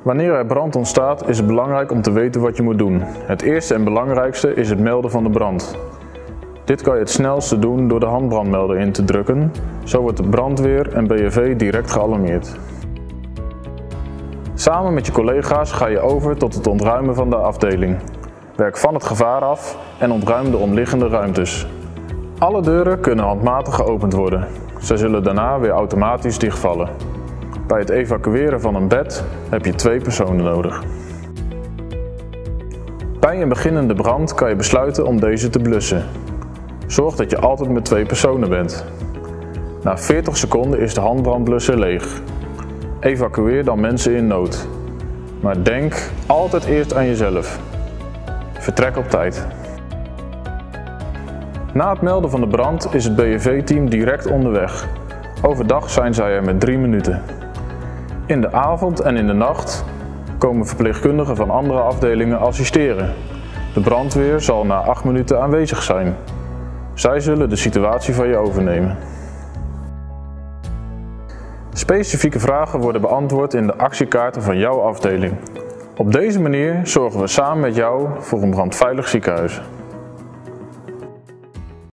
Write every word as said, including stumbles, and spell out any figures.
Wanneer er brand ontstaat is het belangrijk om te weten wat je moet doen. Het eerste en belangrijkste is het melden van de brand. Dit kan je het snelste doen door de handbrandmelder in te drukken. Zo wordt de brandweer en B N V direct gealarmeerd. Samen met je collega's ga je over tot het ontruimen van de afdeling. Werk van het gevaar af en ontruim de omliggende ruimtes. Alle deuren kunnen handmatig geopend worden. Zij zullen daarna weer automatisch dichtvallen. Bij het evacueren van een bed heb je twee personen nodig. Bij een beginnende brand kan je besluiten om deze te blussen. Zorg dat je altijd met twee personen bent. Na veertig seconden is de handbrandblusser leeg. Evacueer dan mensen in nood. Maar denk altijd eerst aan jezelf. Vertrek op tijd. Na het melden van de brand is het B N V-team direct onderweg. Overdag zijn zij er met drie minuten. In de avond en in de nacht komen verpleegkundigen van andere afdelingen assisteren. De brandweer zal na acht minuten aanwezig zijn. Zij zullen de situatie van je overnemen. Specifieke vragen worden beantwoord in de actiekaarten van jouw afdeling. Op deze manier zorgen we samen met jou voor een brandveilig ziekenhuis.